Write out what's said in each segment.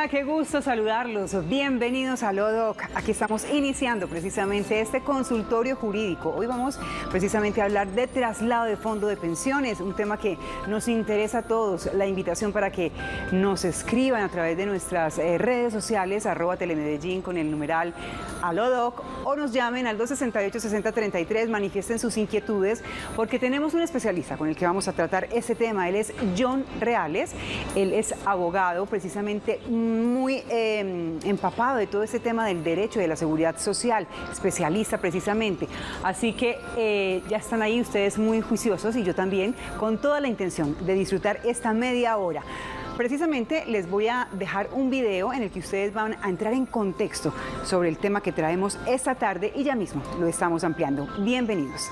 Hola, qué gusto saludarlos. Bienvenidos a LODOC. Aquí estamos iniciando precisamente este consultorio jurídico. Hoy vamos precisamente a hablar de traslado de fondo de pensiones, un tema que nos interesa a todos. La invitación para que nos escriban a través de nuestras redes sociales, @telemedellín con el numeral a LODOC, o nos llamen al 268-6033, manifiesten sus inquietudes, porque tenemos un especialista con el que vamos a tratar este tema. Él es John Reales, él es abogado precisamente muy empapado de todo este tema del derecho de la seguridad social, especialista precisamente. Así que ya están ahí ustedes muy juiciosos y yo también, con toda la intención de disfrutar esta media hora. Precisamente les voy a dejar un video en el que ustedes van a entrar en contexto sobre el tema que traemos esta tarde y ya mismo lo estamos ampliando. Bienvenidos.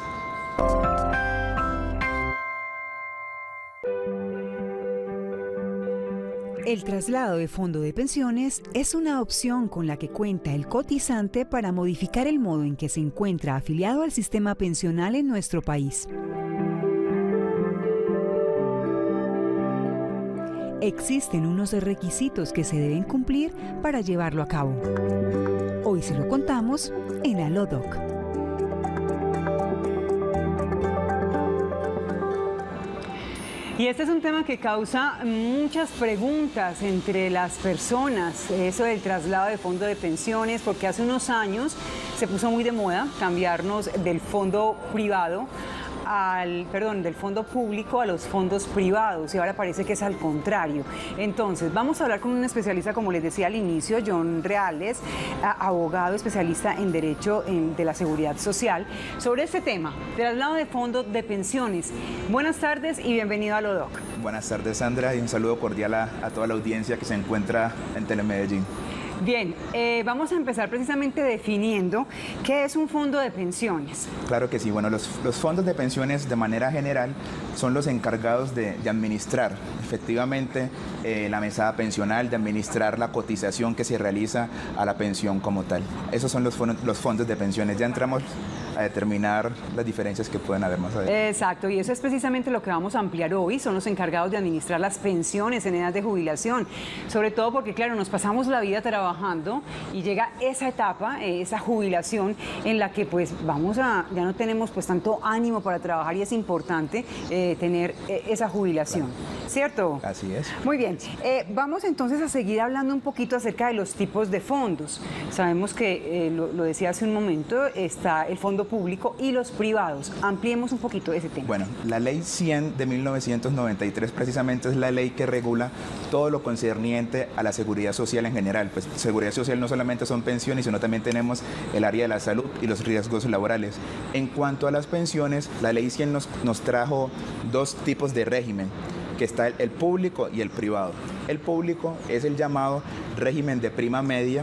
El traslado de fondo de pensiones es una opción con la que cuenta el cotizante para modificar el modo en que se encuentra afiliado al sistema pensional en nuestro país. Existen unos requisitos que se deben cumplir para llevarlo a cabo. Hoy se lo contamos en A LODOC. Y este es un tema que causa muchas preguntas entre las personas, eso del traslado de fondo de pensiones, porque hace unos años se puso muy de moda cambiarnos del fondo privado del fondo público a los fondos privados, y ahora parece que es al contrario. Entonces, vamos a hablar con un especialista, como les decía al inicio, John Reales, abogado especialista en Derecho de la Seguridad Social, sobre este tema, traslado de fondo de pensiones. Buenas tardes y bienvenido a LODOC. Buenas tardes, Sandra, y un saludo cordial a toda la audiencia que se encuentra en Telemedellín. Bien, vamos a empezar precisamente definiendo qué es un fondo de pensiones. Claro que sí. Bueno, los fondos de pensiones de manera general son los encargados de administrar efectivamente la mesada pensional, de administrar la cotización que se realiza a la pensión como tal. Esos son los fondos de pensiones. Ya entramos a determinar las diferencias que pueden haber más adelante. Exacto, y eso es precisamente lo que vamos a ampliar hoy. Son los encargados de administrar las pensiones en edad de jubilación, sobre todo porque, claro, nos pasamos la vida trabajando y llega esa etapa, esa jubilación en la que pues ya no tenemos pues tanto ánimo para trabajar, y es importante tener esa jubilación, claro. ¿Cierto? Así es. Muy bien, vamos entonces a seguir hablando un poquito acerca de los tipos de fondos. Sabemos que, lo decía hace un momento, está el fondo público y los privados. Ampliemos un poquito ese tema. Bueno, la Ley 100 de 1993 precisamente es la ley que regula todo lo concerniente a la seguridad social en general. Pues seguridad social no solamente son pensiones, sino también tenemos el área de la salud y los riesgos laborales. En cuanto a las pensiones, la Ley 100 nos trajo dos tipos de régimen, que está el público y el privado. El público es el llamado régimen de prima media,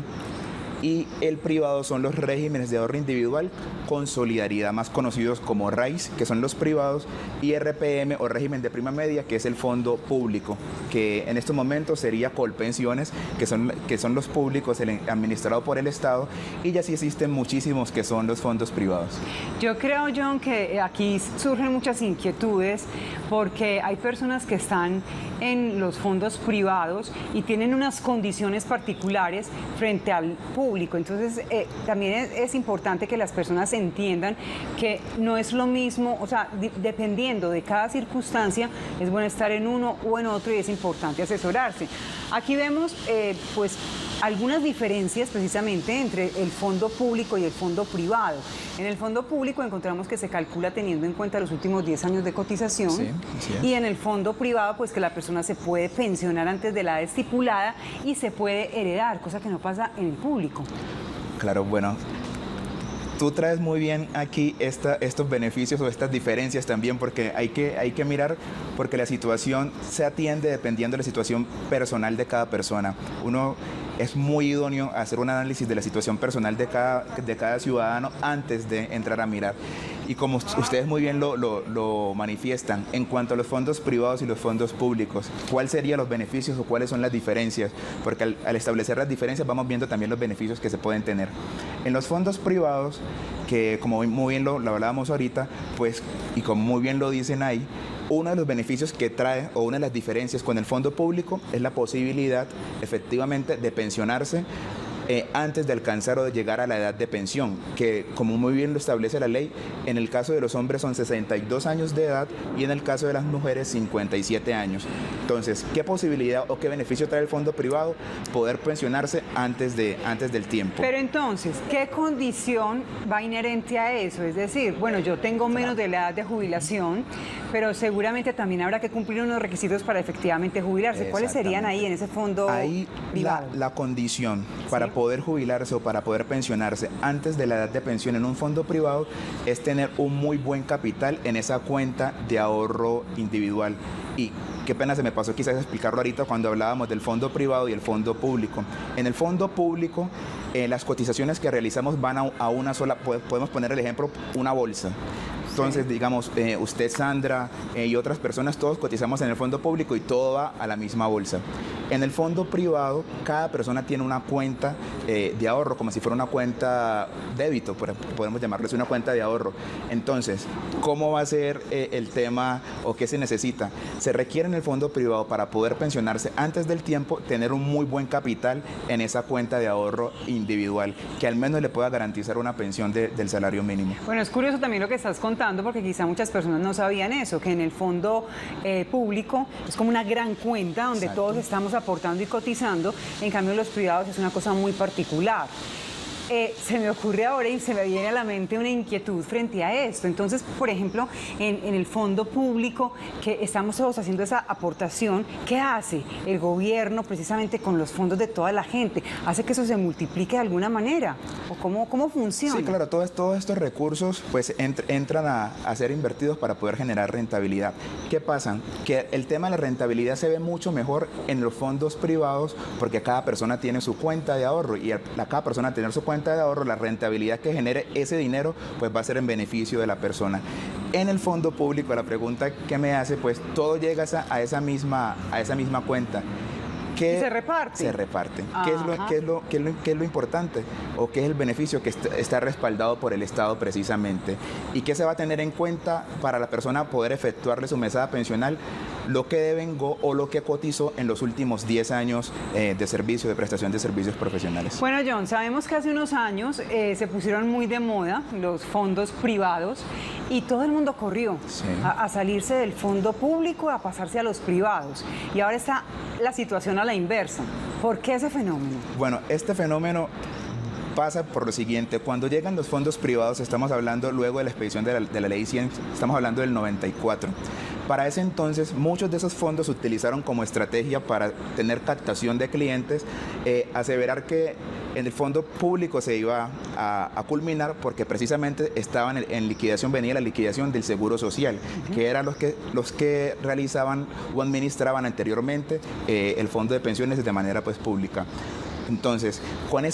y el privado son los regímenes de ahorro individual con solidaridad, más conocidos como RAIS, que son los privados, y RPM o régimen de prima media, que es el fondo público, que en estos momentos sería Colpensiones, que son los públicos administrados por el Estado, y ya sí existen muchísimos que son los fondos privados. Yo creo, John, que aquí surgen muchas inquietudes, porque hay personas que están en los fondos privados y tienen unas condiciones particulares frente al público. Entonces, también es importante que las personas entiendan que no es lo mismo, o sea, dependiendo de cada circunstancia, es bueno estar en uno o en otro, y es importante asesorarse. Aquí vemos, pues, algunas diferencias precisamente entre el fondo público y el fondo privado. En el fondo público encontramos que se calcula teniendo en cuenta los últimos 10 años de cotización, sí, y en el fondo privado pues que la persona se puede pensionar antes de la edad estipulada y se puede heredar, cosa que no pasa en el público. Claro, bueno, tú traes muy bien aquí estos beneficios o estas diferencias también, porque hay que mirar, porque la situación se atiende dependiendo de la situación personal de cada persona. Uno es muy idóneo hacer un análisis de la situación personal de cada ciudadano antes de entrar a mirar. Y como ustedes muy bien lo manifiestan, en cuanto a los fondos privados y los fondos públicos, ¿cuáles serían los beneficios o cuáles son las diferencias? Porque al establecer las diferencias vamos viendo también los beneficios que se pueden tener. En los fondos privados, que como muy bien lo hablábamos ahorita, pues, y como muy bien lo dicen ahí, uno de los beneficios que trae o una de las diferencias con el fondo público es la posibilidad efectivamente de pensionarse antes de alcanzar o de llegar a la edad de pensión, que como muy bien lo establece la ley, en el caso de los hombres son 62 años de edad y en el caso de las mujeres 57 años. Entonces, ¿qué posibilidad o qué beneficio trae el fondo privado? Poder pensionarse antes del tiempo. Pero entonces, ¿qué condición va inherente a eso? Es decir, bueno, yo tengo menos de la edad de jubilación, pero seguramente también habrá que cumplir unos requisitos para efectivamente jubilarse. ¿Cuáles serían ahí en ese fondo privado? La condición para poder jubilarse o para poder pensionarse antes de la edad de pensión en un fondo privado es tener un muy buen capital en esa cuenta de ahorro individual. Y qué pena se me pasó quizás explicarlo ahorita cuando hablábamos del fondo privado y el fondo público. En el fondo público, las cotizaciones que realizamos van a una sola, podemos poner el ejemplo, una bolsa. Entonces, digamos, usted, Sandra, y otras personas, todos cotizamos en el fondo público y todo va a la misma bolsa. En el fondo privado, cada persona tiene una cuenta de ahorro, como si fuera una cuenta débito, podemos llamarles una cuenta de ahorro. Entonces, ¿cómo va a ser el tema o qué se necesita? Se requiere en el fondo privado para poder pensionarse antes del tiempo, tener un muy buen capital en esa cuenta de ahorro individual, que al menos le pueda garantizar una pensión del salario mínimo. Bueno, es curioso también lo que estás contando, porque quizá muchas personas no sabían eso, que en el fondo público es como una gran cuenta donde Exacto. Todos estamos aportando y cotizando, en cambio los privados es una cosa muy particular. Se me ocurre ahora y se me viene a la mente una inquietud frente a esto. Entonces, por ejemplo, en el fondo público, que estamos todos haciendo esa aportación, ¿qué hace el gobierno precisamente con los fondos de toda la gente? ¿Hace que eso se multiplique de alguna manera? ¿O cómo funciona? Sí, claro, todos estos recursos pues entran a ser invertidos para poder generar rentabilidad. ¿Qué pasa? Que el tema de la rentabilidad se ve mucho mejor en los fondos privados porque cada persona tiene su cuenta de ahorro y cada persona tener su cuenta de ahorro, la rentabilidad que genere ese dinero pues va a ser en beneficio de la persona. En el fondo público, la pregunta que me hace, pues todo llega a esa misma cuenta. ¿Se reparte? Se reparte. ¿Qué es lo importante? ¿O qué es el beneficio que está respaldado por el Estado precisamente? ¿Y qué se va a tener en cuenta para la persona poder efectuarle su mesada pensional? Lo que devengó o lo que cotizó en los últimos 10 años de servicio, de prestación de servicios profesionales. Bueno, John, sabemos que hace unos años se pusieron muy de moda los fondos privados y todo el mundo corrió a salirse del fondo público, a pasarse a los privados. Y ahora está la situación a la inversa. ¿Por qué ese fenómeno? Bueno, este fenómeno pasa por lo siguiente: cuando llegan los fondos privados, estamos hablando luego de la expedición de la ley 100, estamos hablando del 94. Para ese entonces, muchos de esos fondos se utilizaron como estrategia para tener captación de clientes, aseverar que en el fondo público se iba a culminar porque precisamente estaban en liquidación, venía la liquidación del Seguro Social, que eran los que realizaban o administraban anteriormente el fondo de pensiones de manera pues pública. Entonces,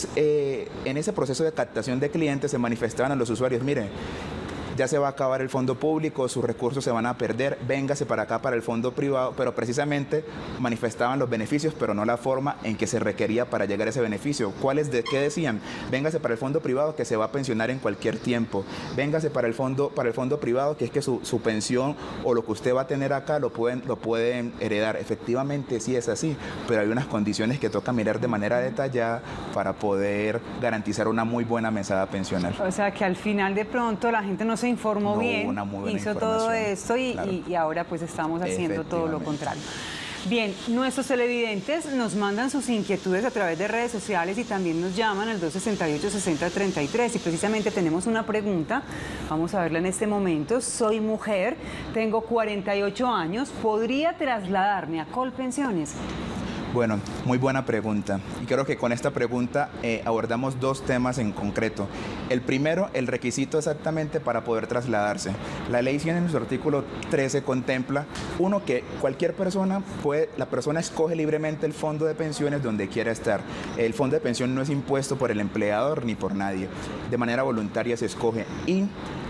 en ese proceso de captación de clientes se manifestaban a los usuarios: mire, ya se va a acabar el fondo público, sus recursos se van a perder, véngase para acá, para el fondo privado, pero precisamente manifestaban los beneficios, pero no la forma en que se requería para llegar a ese beneficio. ¿Qué decían? Véngase para el fondo privado, que se va a pensionar en cualquier tiempo. Véngase para el fondo privado, que es que su pensión o lo que usted va a tener acá lo pueden heredar. Efectivamente sí es así, pero hay unas condiciones que toca mirar de manera detallada para poder garantizar una muy buena mesada pensional. O sea que al final de pronto la gente no se informó bien, hizo todo esto y ahora pues estamos haciendo todo lo contrario. Bien, nuestros televidentes nos mandan sus inquietudes a través de redes sociales y también nos llaman al 268-6033 y precisamente tenemos una pregunta, vamos a verla en este momento. Soy mujer, tengo 48 años, ¿podría trasladarme a Colpensiones? Bueno, muy buena pregunta. Y creo que con esta pregunta abordamos dos temas en concreto. El primero, el requisito exactamente para poder trasladarse. La ley 100 en su artículo 13 contempla, uno, que cualquier persona la persona escoge libremente el fondo de pensiones donde quiera estar. El fondo de pensión no es impuesto por el empleador ni por nadie. De manera voluntaria se escoge. Y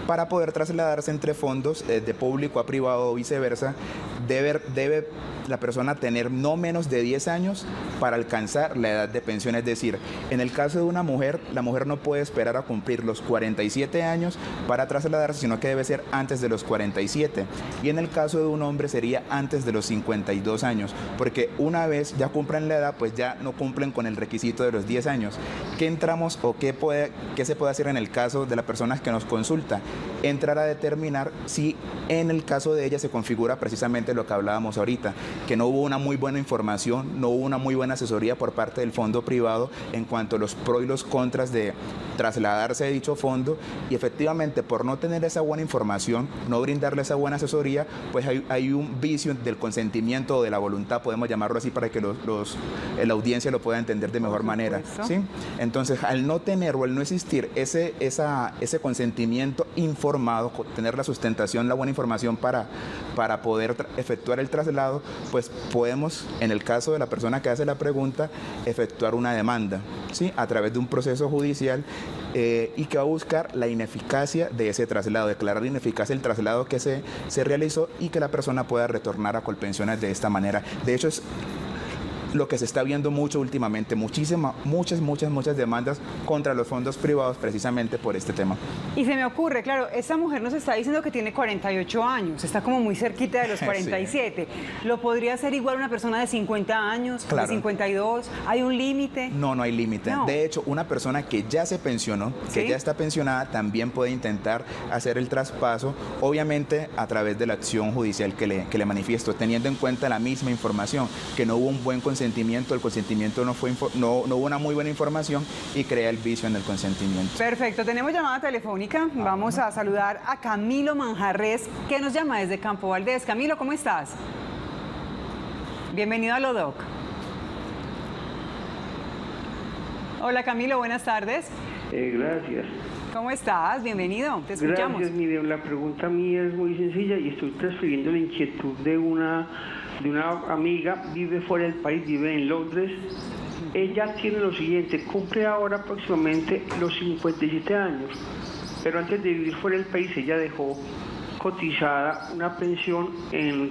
Para poder trasladarse entre fondos de público a privado o viceversa, debe la persona tener no menos de 10 años para alcanzar la edad de pensión. Es decir, en el caso de una mujer, la mujer no puede esperar a cumplir los 47 años para trasladarse, sino que debe ser antes de los 47. Y en el caso de un hombre sería antes de los 52 años, porque una vez ya cumplen la edad, pues ya no cumplen con el requisito de los 10 años. ¿Qué entramos o qué se puede hacer en el caso de la persona que nos consulta? Entrar a determinar si en el caso de ella se configura precisamente lo que hablábamos ahorita, que no hubo una muy buena información, no hubo una muy buena asesoría por parte del fondo privado en cuanto a los pros y los contras de trasladarse de dicho fondo, y efectivamente por no tener esa buena información, no brindarle esa buena asesoría, pues hay un vicio del consentimiento o de la voluntad, podemos llamarlo así para que la audiencia lo pueda entender de mejor manera, ¿sí? Entonces, al no tener o al no existir ese consentimiento informado, tener la sustentación, la buena información para poder efectuar el traslado, pues podemos, en el caso de la persona que hace la pregunta, efectuar una demanda, ¿sí? A través de un proceso judicial y que va a buscar la ineficacia de ese traslado, declarar ineficacia el traslado que se realizó y que la persona pueda retornar a Colpensiones de esta manera. De hecho, es lo que se está viendo mucho últimamente, muchas demandas contra los fondos privados precisamente por este tema. Y se me ocurre, claro, esta mujer nos está diciendo que tiene 48 años, está como muy cerquita de los 47. Sí. ¿Lo podría hacer igual una persona de 50 años, claro, de 52? ¿Hay un límite? No, no hay límite. No. De hecho, una persona que ya se pensionó, que ¿sí? ya está pensionada, también puede intentar hacer el traspaso, obviamente a través de la acción judicial que le manifiesto, teniendo en cuenta la misma información, que no hubo un buen consentimiento, el consentimiento no hubo una muy buena información y crea el vicio en el consentimiento. Perfecto, tenemos llamada telefónica, vamos a saludar a Camilo Manjarres, que nos llama desde Campo Valdés. Camilo, ¿cómo estás? Bienvenido a Lodoc. Hola Camilo, buenas tardes. Gracias. ¿Cómo estás? Bienvenido, te escuchamos. Gracias, mire, la pregunta mía es muy sencilla y estoy transfiriendo la inquietud de una amiga, vive fuera del país, vive en Londres. Ella tiene lo siguiente, cumple ahora próximamente los 57 años, pero antes de vivir fuera del país ella dejó cotizada una pensión en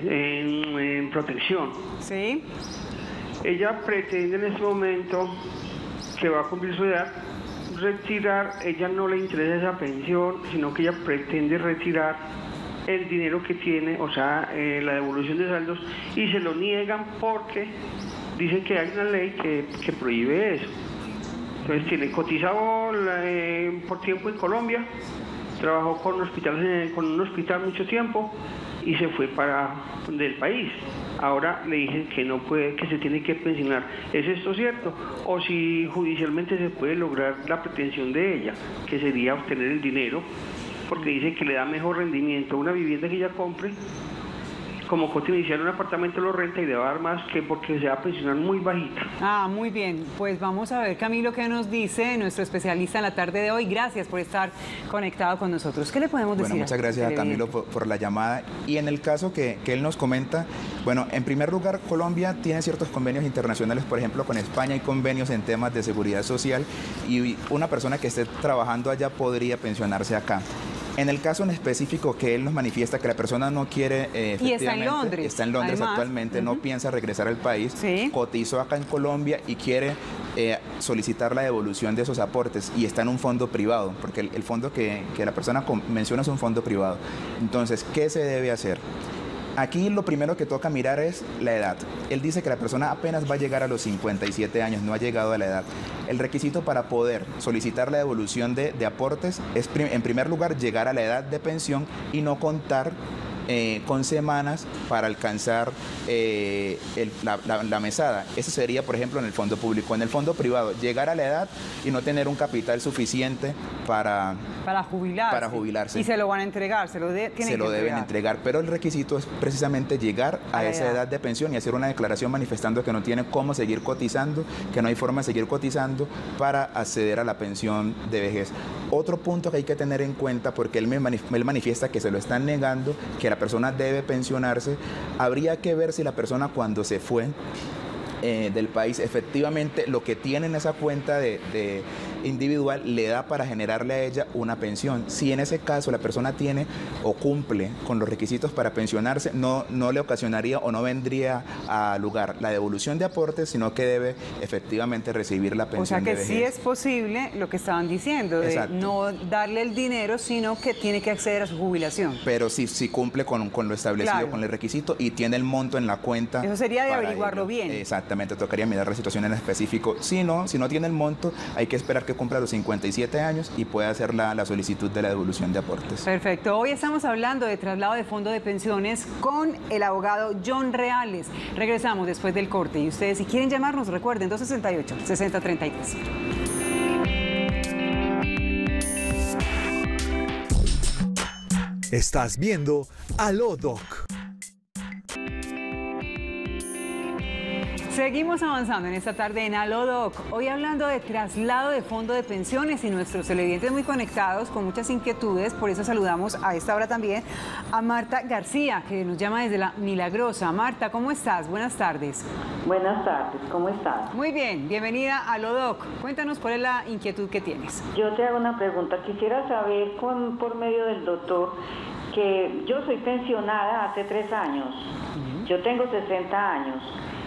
protección. Sí. Ella pretende en este momento, que va a cumplir su edad, retirar. Ella no le interesa esa pensión, sino que ella pretende retirar el dinero que tiene, o sea, la devolución de saldos, y se lo niegan porque dicen que hay una ley que prohíbe eso. Entonces tiene cotizado por tiempo en Colombia, trabajó con un hospital mucho tiempo y se fue del país. Ahora le dicen que no puede, que se tiene que pensionar. ¿Es esto cierto? O si judicialmente se puede lograr la pretensión de ella, que sería obtener el dinero, porque dice que le da mejor rendimiento a una vivienda que ella compre, como cuota inicial un apartamento lo renta y le va a dar más que porque se va a pensionar muy bajita. Ah, muy bien. Pues vamos a ver, Camilo, qué nos dice nuestro especialista en la tarde de hoy. Gracias por estar conectado con nosotros. ¿Qué le podemos decir? Bueno, muchas gracias a Camilo por la llamada. Y en el caso que él nos comenta, bueno, en primer lugar, Colombia tiene ciertos convenios internacionales, por ejemplo, con España hay convenios en temas de seguridad social y una persona que esté trabajando allá podría pensionarse acá. En el caso en específico que él nos manifiesta que la persona no quiere, y está en Londres. Está en Londres además, actualmente, no piensa regresar al país, ¿sí? Cotizó acá en Colombia y quiere solicitar la devolución de esos aportes y está en un fondo privado, porque el fondo que la persona menciona es un fondo privado. Entonces, ¿qué se debe hacer? Aquí lo primero que toca mirar es la edad. Él dice que la persona apenas va a llegar a los 57 años, no ha llegado a la edad. El requisito para poder solicitar la devolución de aportes es, en primer lugar, llegar a la edad de pensión y no contar con semanas para alcanzar la mesada. Eso sería, por ejemplo, en el fondo público. En el fondo privado, llegar a la edad y no tener un capital suficiente para jubilarse. Y se lo van a entregar, se lo deben entregar, pero el requisito es precisamente llegar a esa edad de pensión y hacer una declaración manifestando que no tiene cómo seguir cotizando, que no hay forma de seguir cotizando para acceder a la pensión de vejez. Otro punto que hay que tener en cuenta, porque él manifiesta que se lo están negando, que la persona debe pensionarse, habría que ver si la persona cuando se fue del país, efectivamente lo que tiene en esa cuenta de individual le da para generarle a ella una pensión. Si en ese caso la persona tiene o cumple con los requisitos para pensionarse, no le ocasionaría o no vendría a lugar la devolución de aportes, sino que debe efectivamente recibir la pensión. O sea que de vejez. sí es posible lo que estaban diciendo, de Exacto. no darle el dinero, sino que tiene que acceder a su jubilación. Pero si cumple con lo establecido, Claro. con el requisito y tiene el monto en la cuenta. Eso sería de para averiguarlo ello. bien. Exactamente, tocaría mirar la situación en específico. Si no tiene el monto, hay que esperar que cumpla los 57 años y pueda hacer la solicitud de la devolución de aportes. Perfecto. Hoy estamos hablando de traslado de fondo de pensiones con el abogado John Reales. Regresamos después del corte y ustedes, si quieren llamarnos, recuerden 268-6033. Estás viendo Aló Doc. Seguimos avanzando en esta tarde en Aló Doc. Hoy hablando de traslado de fondo de pensiones y nuestros televidentes muy conectados con muchas inquietudes. Por eso saludamos a esta hora también a Marta García, que nos llama desde La Milagrosa. Marta, ¿cómo estás? Buenas tardes. Buenas tardes, ¿cómo estás? Muy bien, bienvenida a Aló Doc. Cuéntanos cuál es la inquietud que tienes. Yo te hago una pregunta. Quisiera saber por medio del doctor que yo soy pensionada hace 3 años. Yo tengo 60 años.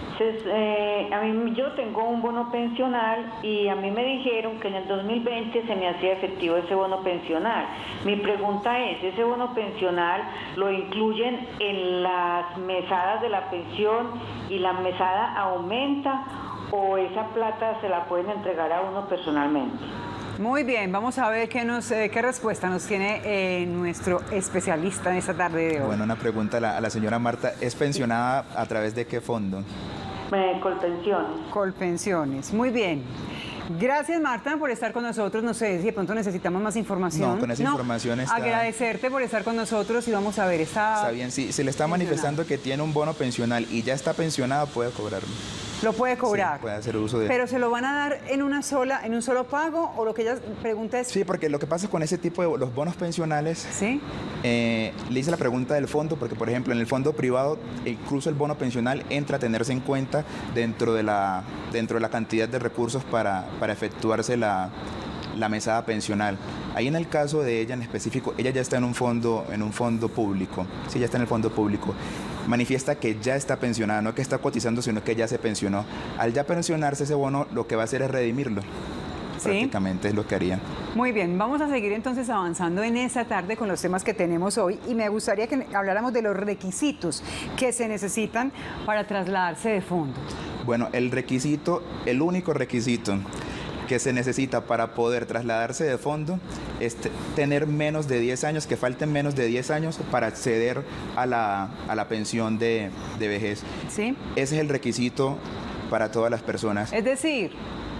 Yo tengo un bono pensional y a mí me dijeron que en el 2020 se me hacía efectivo ese bono pensional. Mi pregunta es, ¿ese bono pensional lo incluyen en las mesadas de la pensión y la mesada aumenta o esa plata se la pueden entregar a uno personalmente? Muy bien, vamos a ver qué respuesta nos tiene nuestro especialista en esta tarde de hoy. Bueno, una pregunta a la señora Marta. ¿Es pensionada a través de qué fondo? Colpensiones. Colpensiones, muy bien. Gracias, Marta, por estar con nosotros. No sé si de pronto necesitamos más información. No, con esa información está... Agradecerte por estar con nosotros y vamos a ver, Está bien, si se le está manifestando que tiene un bono pensional y ya está pensionada, puede cobrarlo. Lo puede cobrar. Sí, puede hacer uso de... ¿Pero se lo van a dar en un solo pago o lo que ella pregunta es...? Sí, porque lo que pasa con ese tipo de los bonos pensionales, ¿sí? Le hice la pregunta del fondo, porque por ejemplo en el fondo privado, incluso el bono pensional entra a tenerse en cuenta dentro de la cantidad de recursos para efectuarse la mesada pensional. Ahí en el caso de ella en específico, ella ya está en un fondo público. Sí, ya está en el fondo público. Manifiesta que ya está pensionada, no que está cotizando, sino que ya se pensionó. Al ya pensionarse ese bono, lo que va a hacer es redimirlo. ¿Sí? Prácticamente es lo que haría. Muy bien, vamos a seguir entonces avanzando en esta tarde con los temas que tenemos hoy y me gustaría que habláramos de los requisitos que se necesitan para trasladarse de fondo. Bueno, el único requisito que se necesita para poder trasladarse de fondo es tener menos de 10 años, que falten menos de 10 años para acceder a la pensión de vejez. ¿Sí? Ese es el requisito para todas las personas. Es decir,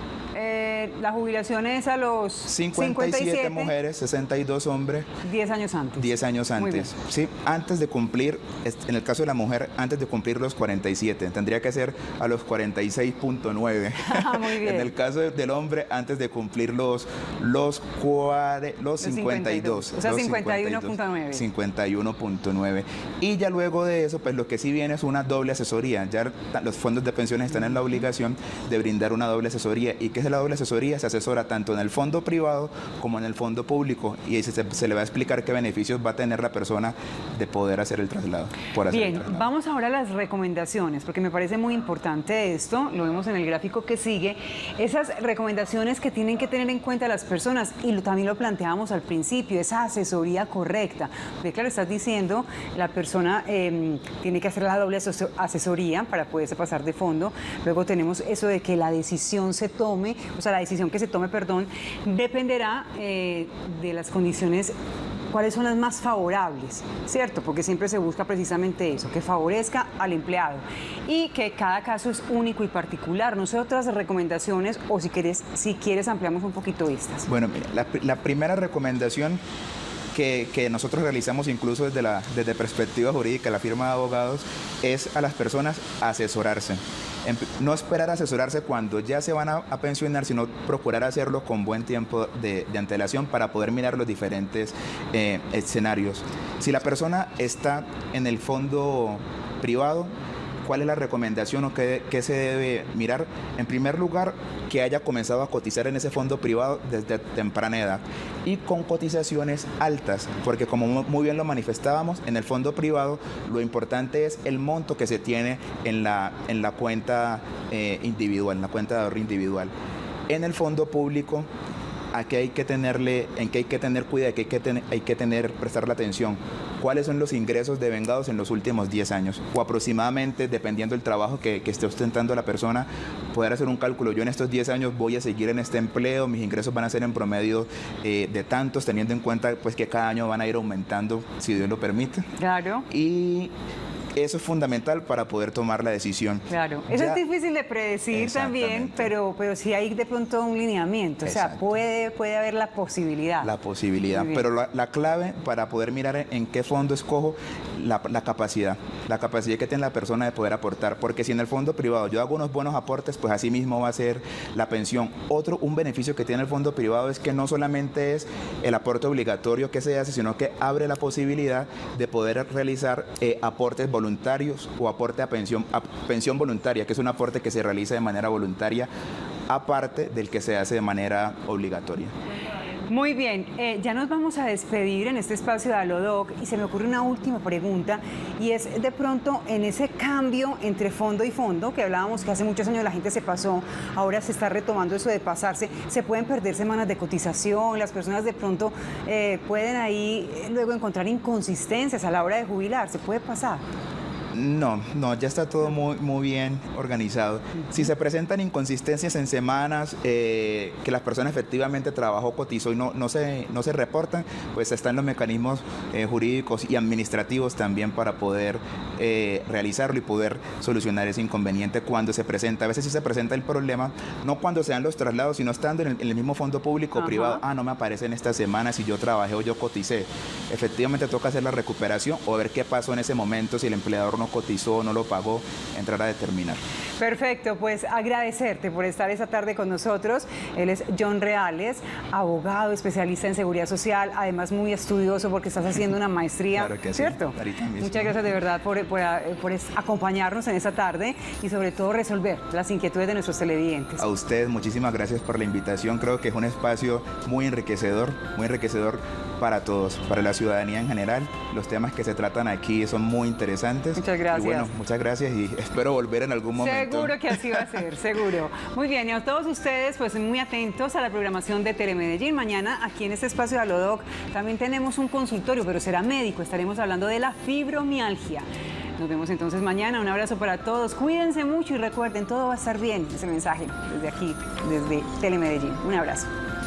la jubilación es a los 57 mujeres, 62 hombres. 10 años antes. 10 años antes. Sí, antes de cumplir, en el caso de la mujer, antes de cumplir los 47. Tendría que ser a los 46.9. Muy bien. En el caso del hombre, antes de cumplir los 52. O sea, 51.9. 51.9. Y ya luego de eso, pues lo que sí viene es una doble asesoría. Ya los fondos de pensiones están en la obligación de brindar una doble asesoría. ¿Y qué es la doble asesoría? Se asesora tanto en el fondo privado como en el fondo público y se le va a explicar qué beneficios va a tener la persona de poder hacer el traslado. Bien, vamos ahora a las recomendaciones, porque me parece muy importante esto, lo vemos en el gráfico que sigue, esas recomendaciones que tienen que tener en cuenta las personas y también lo planteábamos al principio, esa asesoría correcta. Porque claro, estás diciendo, la persona tiene que hacer la doble asesoría para poderse pasar de fondo, luego tenemos eso de que la decisión se tome, o sea, la decisión que se tome, dependerá de las condiciones, cuáles son las más favorables, ¿cierto? Porque siempre se busca precisamente eso, que favorezca al empleado y que cada caso es único y particular. No sé otras recomendaciones o si quieres ampliamos un poquito estas. Bueno, mira, la primera recomendación que nosotros realizamos incluso desde perspectiva jurídica, la firma de abogados, es a las personas asesorarse. No esperar a asesorarse cuando ya se van a pensionar, sino procurar hacerlo con buen tiempo de antelación para poder mirar los diferentes escenarios. Si la persona está en el fondo privado, ¿cuál es la recomendación o qué se debe mirar? En primer lugar, que haya comenzado a cotizar en ese fondo privado desde temprana edad y con cotizaciones altas, porque como muy bien lo manifestábamos, en el fondo privado lo importante es el monto que se tiene en la cuenta individual, en la cuenta de ahorro individual. En el fondo público, en qué hay que tener cuidado, prestarle atención. ¿Cuáles son los ingresos devengados en los últimos 10 años? O aproximadamente, dependiendo del trabajo que esté ostentando la persona, poder hacer un cálculo. Yo en estos 10 años voy a seguir en este empleo, mis ingresos van a ser en promedio de tantos, teniendo en cuenta pues, que cada año van a ir aumentando, si Dios lo permite. Claro. Y eso es fundamental para poder tomar la decisión. Claro, eso es difícil de predecir también, pero sí hay de pronto un lineamiento, o sea, puede haber la posibilidad. La posibilidad, pero la clave para poder mirar en qué fondo escojo, la capacidad que tiene la persona de poder aportar, porque si en el fondo privado yo hago unos buenos aportes, pues así mismo va a ser la pensión. Un beneficio que tiene el fondo privado es que no solamente es el aporte obligatorio que se hace, sino que abre la posibilidad de poder realizar aportes voluntarios o aporte a pensión voluntaria, que es un aporte que se realiza de manera voluntaria, aparte del que se hace de manera obligatoria. Muy bien, ya nos vamos a despedir en este espacio de Alodoc y se me ocurre una última pregunta y es de pronto en ese cambio entre fondo y fondo, que hablábamos que hace muchos años la gente se pasó, ahora se está retomando eso de pasarse, se pueden perder semanas de cotización, las personas de pronto pueden ahí luego encontrar inconsistencias a la hora de jubilarse, ¿puede pasar? No, ya está todo muy bien organizado. Si se presentan inconsistencias en semanas que las personas efectivamente trabajó, cotizó y no se reportan, pues están los mecanismos jurídicos y administrativos también para poder realizarlo y poder solucionar ese inconveniente cuando se presenta. A veces sí se presenta el problema, no cuando sean los traslados, sino estando en el mismo fondo público o privado. No me aparece en esta semana si yo trabajé o yo coticé. Efectivamente toca hacer la recuperación o ver qué pasó en ese momento, si el empleador no cotizó, no lo pagó, entrar a determinar. Perfecto, pues agradecerte por estar esta tarde con nosotros. Él es John Reales, abogado, especialista en seguridad social, además muy estudioso porque estás haciendo una maestría, claro que ¿cierto? Sí, muchas gracias de verdad por acompañarnos en esta tarde y sobre todo resolver las inquietudes de nuestros televidentes. A ustedes, muchísimas gracias por la invitación. Creo que es un espacio muy enriquecedor para todos, para la ciudadanía en general. Los temas que se tratan aquí son muy interesantes. Muchas gracias. Y bueno, muchas gracias y espero volver en algún momento. Seguro que así va a ser, seguro. Muy bien, y a todos ustedes, pues muy atentos a la programación de Telemedellín. Mañana, aquí en este espacio de Alodoc, también tenemos un consultorio, pero será médico. Estaremos hablando de la fibromialgia. Nos vemos entonces mañana. Un abrazo para todos. Cuídense mucho y recuerden, todo va a estar bien. Ese mensaje desde aquí, desde Telemedellín. Un abrazo.